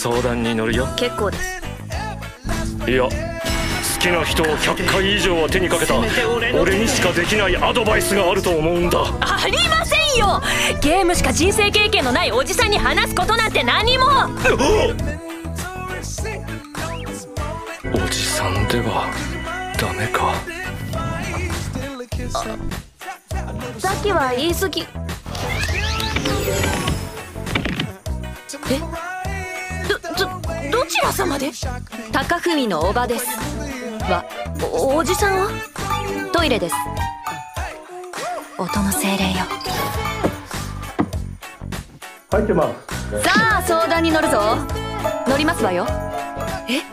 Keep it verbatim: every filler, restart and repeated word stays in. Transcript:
相談に乗るよ。 結構です。 いや、好きな人をひゃっかい以上は手にかけた俺にしかできないアドバイスがあると思うんだ。 ありませんよ。ゲームしか人生経験のないおじさんに話すことなんて何も。 おじさんではダメか。 さっきは言い過ぎ。え、ど、ど、どちら様で？高文の叔母です。わ、お、おじさんは？トイレです。音の精霊よ。 入ってます。 さあ相談に乗るぞ。乗りますわよ。え？